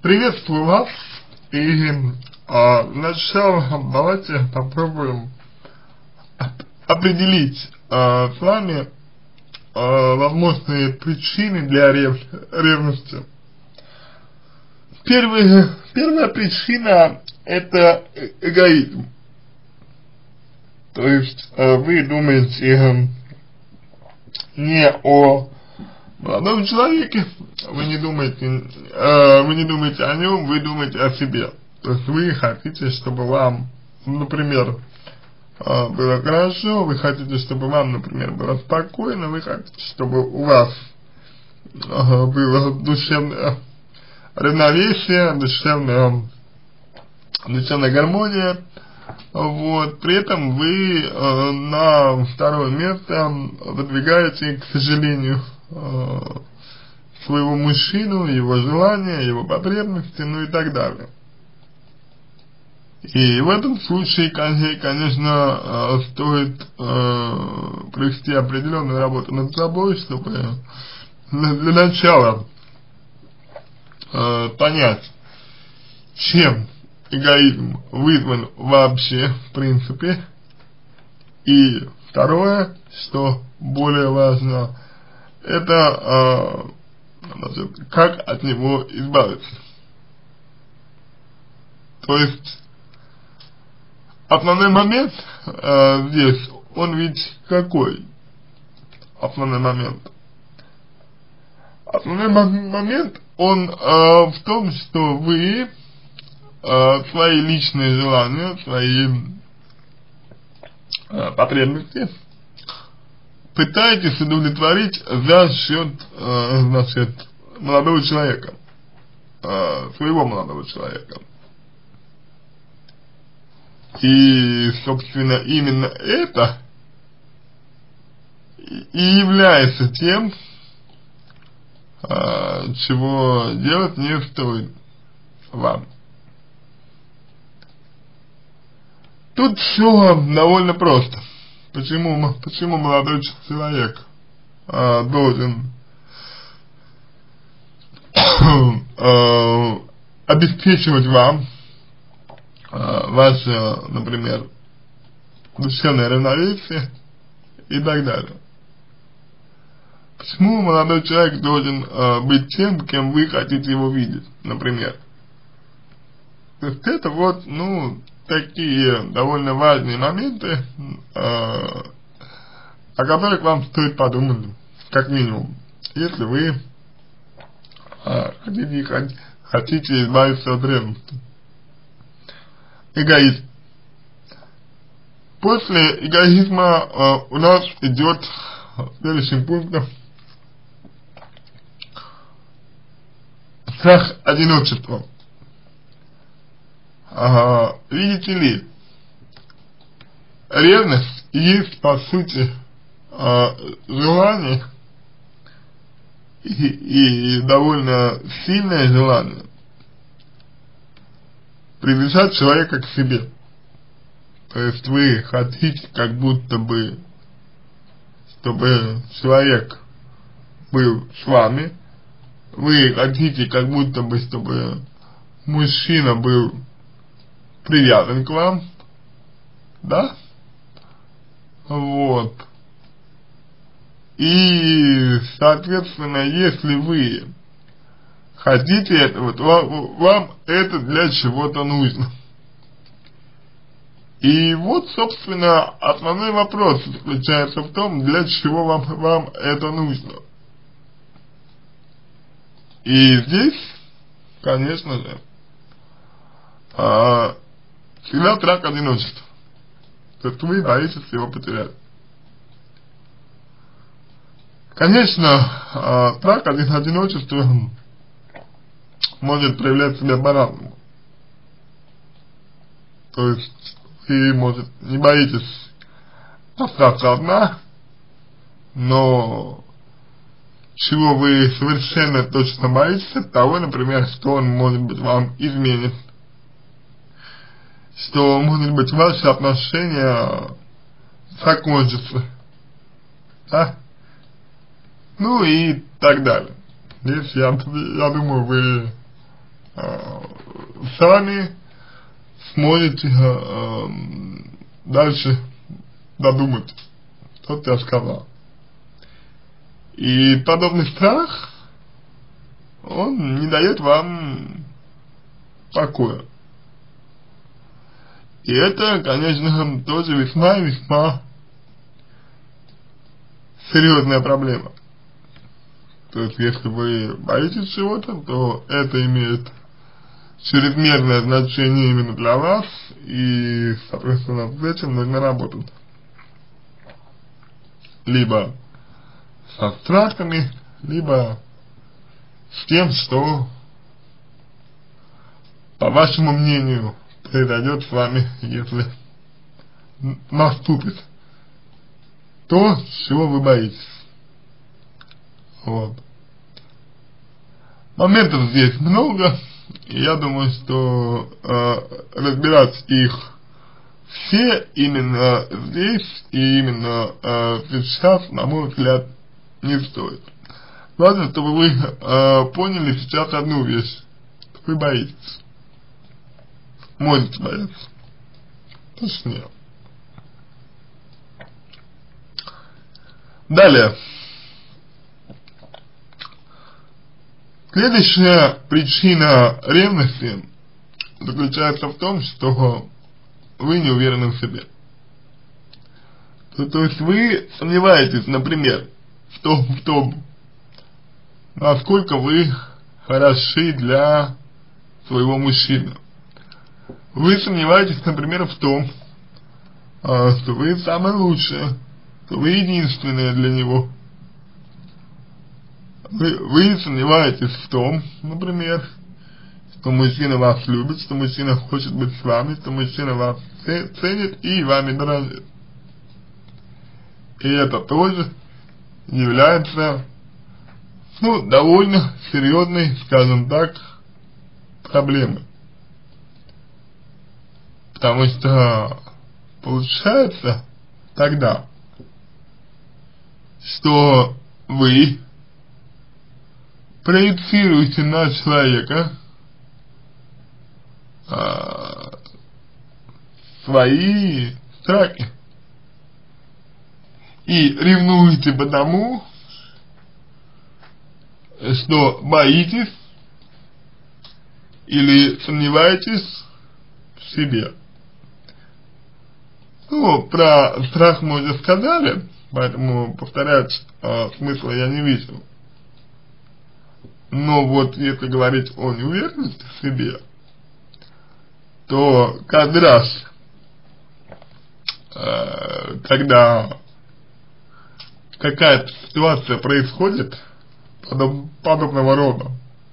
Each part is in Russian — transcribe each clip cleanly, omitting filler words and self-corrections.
Приветствую вас, и сначала давайте попробуем определить с вами возможные причины для ревности. Первая причина – это эгоизм. То есть вы думаете не о молодом человеке, вы не думаете о нем, вы думаете о себе. То есть вы хотите, чтобы вам, например, было хорошо, вы хотите, чтобы вам, например, было спокойно, вы хотите, чтобы у вас было душевное равновесие, душевная гармония. Вот, при этом вы на второе место выдвигаете, к сожалению, своего мужчину, его желания, его потребности, ну и так далее. И в этом случае, конечно, стоит провести определенную работу над собой, чтобы для начала понять, чем эгоизм вызван вообще, в принципе. И второе, что более важно, это как от него избавиться. То есть основной момент здесь, он ведь какой? Основной момент. Основной момент, он в том, что вы свои личные желания, свои потребности пытаетесь удовлетворить за счет, молодого человека, своего молодого человека. И, собственно, именно это и является тем, чего делать не стоит вам. Тут все довольно просто. Почему молодой человек должен обеспечивать вам ваше, например, душевное равновесие и так далее? Почему молодой человек должен быть тем, кем вы хотите его видеть, например? То есть это вот, такие довольно важные моменты, о которых вам стоит подумать, как минимум, если вы хотите избавиться от ревности. Эгоизм. После эгоизма у нас идет следующим пунктом страх одиночества. Видите ли, ревность есть, по сути, желание и довольно сильное желание привязать человека к себе. То есть вы хотите, как будто бы, чтобы человек был с вами, вы хотите, как будто бы, чтобы мужчина был привязан к вам, да? Вот. И, соответственно, если вы хотите этого, то вам это для чего-то нужно. И вот, собственно, основной вопрос заключается в том, для чего вам это нужно. И здесь, конечно же, всегда страх одиночества. То есть вы боитесь его потерять. Конечно, страх одиночества может проявлять себя по-разному. То есть вы, может, не боитесь остаться одна, но чего вы совершенно точно боитесь, от того, например, что он, может быть, вам изменит, что, может быть, ваши отношения закончатся, да? Ну и так далее. Здесь, я думаю, вы сами сможете дальше додумать то, что я сказал. И подобный страх, он не дает вам покоя. И это, конечно, тоже весьма и весьма серьезная проблема. То есть, если вы боитесь чего-то, то это имеет чрезмерное значение именно для вас, и, соответственно, с этим нужно работать. Либо со страхами, либо с тем, что, по вашему мнению, произойдет с вами, если наступит то, чего вы боитесь. Вот. Моментов здесь много, и я думаю, что разбирать их все именно здесь и именно сейчас, на мой взгляд, не стоит. Важно, чтобы вы поняли сейчас одну вещь. Вы боитесь. Можете бояться. Точнее. Далее. Следующая причина ревности заключается в том, что вы не уверены в себе. То есть вы сомневаетесь, например, в том, насколько вы хороши для своего мужчины. Вы сомневаетесь, например, в том, что вы самое лучшее, что вы единственное для него. Вы сомневаетесь в том, например, что мужчина вас любит, что мужчина хочет быть с вами, что мужчина вас ценит и вами дорожит. И это тоже является, довольно серьезной, скажем так, проблемой. Потому что получается тогда, что вы проецируете на человека свои страхи и ревнуете потому, что боитесь или сомневаетесь в себе. Про страх мы уже сказали, поэтому повторять смысла я не вижу. Но вот если говорить о неуверенности в себе, то каждый раз, когда какая-то ситуация происходит подобного рода,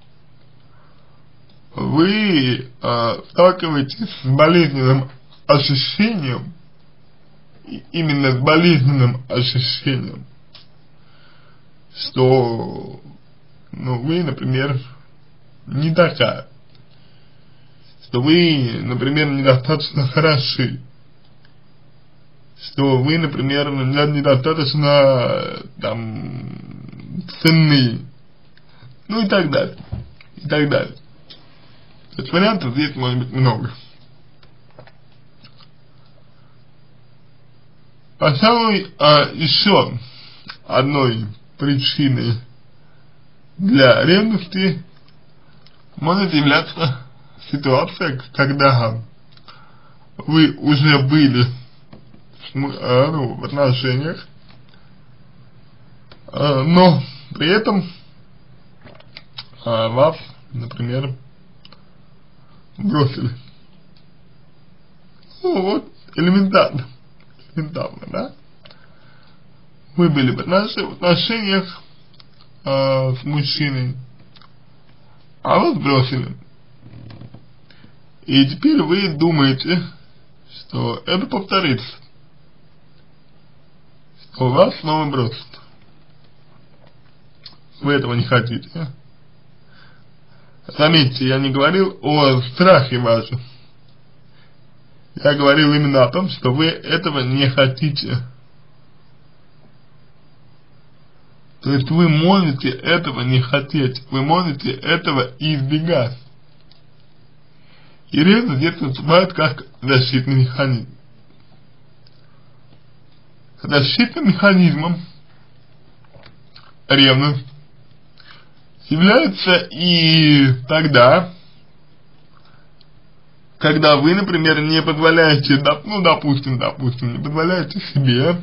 вы сталкиваетесь с болезненным ощущением, именно с болезненным ощущением, что вы, например, не такая, что вы, например, недостаточно хороши, что вы, например, недостаточно ценны, и так далее, и так далее. То есть вариантов здесь может быть много. Пожалуй, еще одной причиной для ревности может являться ситуация, когда вы уже были в отношениях, но при этом вас, например, бросили. Элементарно, да? Вы были в отношениях с мужчиной, а вас бросили. И теперь вы думаете, что это повторится, что вас снова бросят. Вы этого не хотите. Заметьте, я не говорил о страхе вашем. Я говорил именно о том, что вы этого не хотите. То есть вы можете этого не хотеть, вы можете этого избегать. И ревность здесь выступает как защитный механизм. Защитным механизмом ревность является и тогда, когда вы, например, не позволяете, допустим, не позволяете себе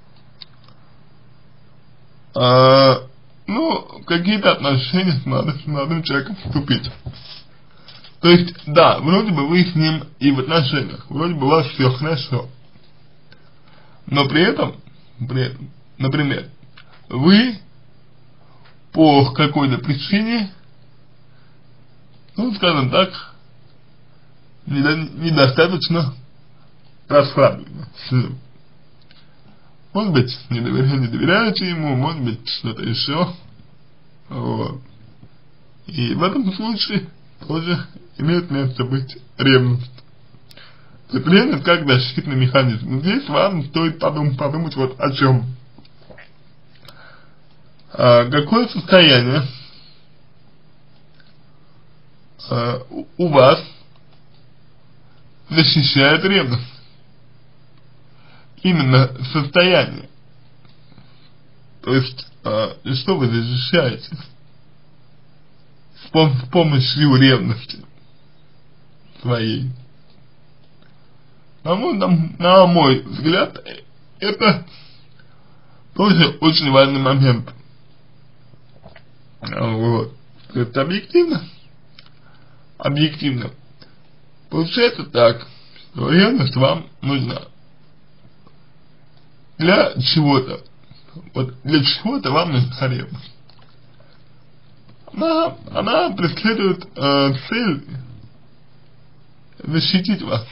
какие-то отношения с молодым человеком вступить. То есть, да, вроде бы вы с ним и в отношениях, вроде бы у вас все хорошо, но при этом, например, вы по какой-то причине, скажем так, недостаточно расслаблены с ним. Может быть, не доверяете ему, может быть, что-то еще. Вот. И в этом случае тоже имеет место быть ревность. Ревность как защитный механизм. Здесь вам стоит подумать вот о чем. Какое состояние у вас защищает ревность? Именно состояние. То есть, что вы защищаете с помощью ревности своей? На мой взгляд, это тоже очень важный момент. Вот. Это объективно. Получается так, что ревность вам нужна для чего-то. Вот для чего-то вам нужна ревность. Она преследует цель защитить вас.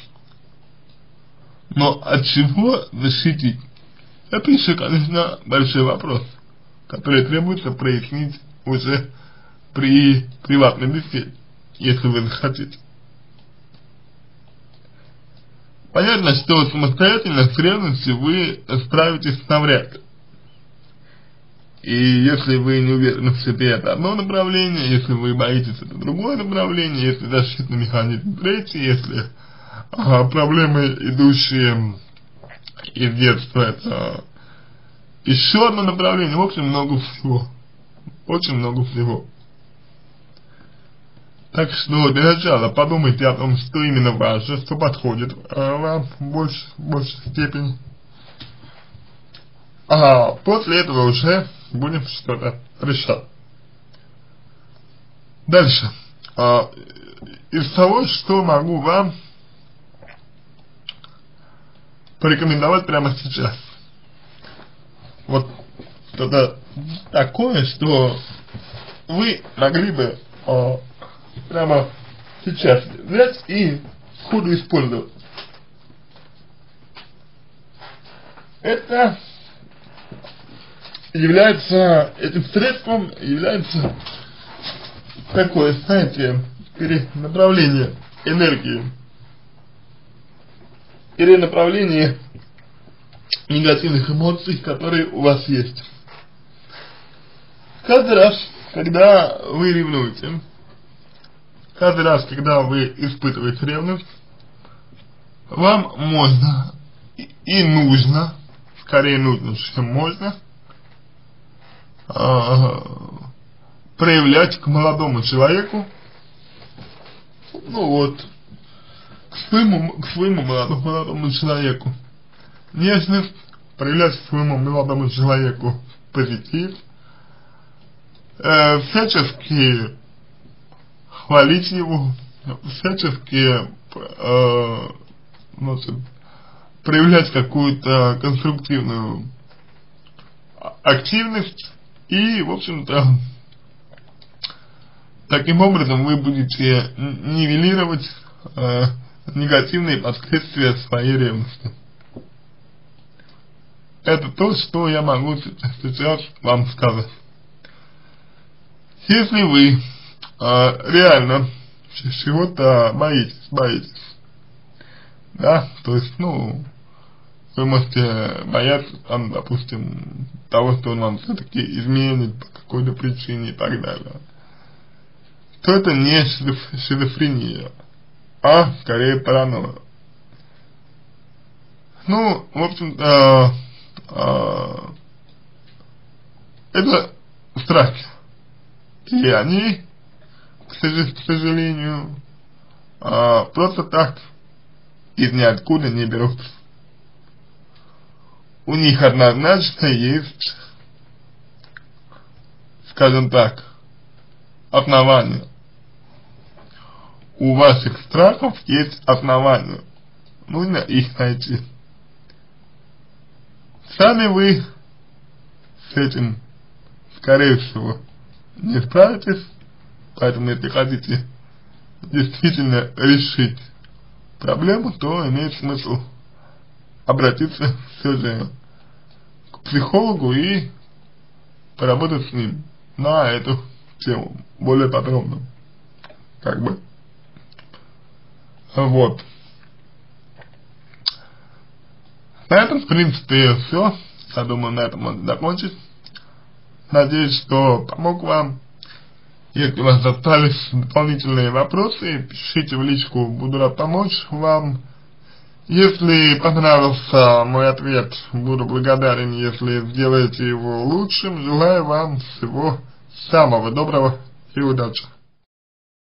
Но от чего защитить? Это еще, конечно, большой вопрос, который требуется прояснить уже при приватной беседе, если вы захотите. Понятно, что самостоятельно с ревностью вы справитесь навряд ли. И если вы не уверены в себе, это одно направление, если вы боитесь, это другое направление, если защитный механизм третий, если проблемы, идущие из детства, это еще одно направление, в общем, много всего. Очень много всего. Так что для начала подумайте о том, что именно важно, что подходит вам в большей степени. А после этого уже будем что-то решать. Дальше. Из того, что могу вам порекомендовать прямо сейчас. Вот что-то такое, что вы могли бы прямо сейчас взять и сходу использовать. Это является, этим средством является такое, знаете, перенаправление энергии, перенаправление негативных эмоций, которые у вас есть. Каждый раз, когда вы ревнуете, каждый раз, когда вы испытываете ревность, вам можно и нужно, скорее нужно, чем можно, проявлять к молодому человеку, к своему молодому человеку нежность, проявлять к своему молодому человеку позитив, всячески хвалить его, всячески проявлять какую-то конструктивную активность, и, в общем-то, таким образом вы будете нивелировать негативные последствия своей ревности. Это то, что я могу сейчас вам сказать. Если вы реально чего-то боитесь, да, то есть, вы можете бояться, там, допустим, того, что он вам все-таки изменит по какой-то причине и так далее, то это не шизофрения. а скорее паранойю. Ну, в общем-то, это страхи. И они, к сожалению, просто так из ниоткуда не берутся. У них однозначно есть, скажем так, основания. У ваших страхов есть основания. Нужно их найти. Сами вы с этим, скорее всего, не справитесь, поэтому если хотите действительно решить проблему, то имеет смысл обратиться все же к психологу и поработать с ним на эту тему более подробно. Как бы. Вот. На этом, в принципе, все. Я думаю, на этом можно закончить. Надеюсь, что помог вам. Если у вас остались дополнительные вопросы, пишите в личку, буду рад помочь вам. Если понравился мой ответ, буду благодарен, если сделаете его лучшим. Желаю вам всего самого доброго и удачи.